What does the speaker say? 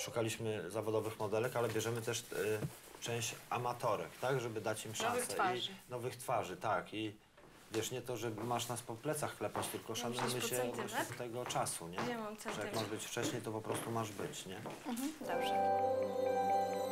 szukaliśmy zawodowych modelek, ale bierzemy też część amatorek, tak, żeby dać im szansę. Nowych twarzy. Nowych twarzy, tak. I wiesz, nie to, że masz nas po plecach klepać, tylko szanujmy myślisz po się centymetr? właśnie tego czasu, nie? Nie mam Że jak centymetr. masz być wcześniej, to po prostu masz być, nie? Dobrze.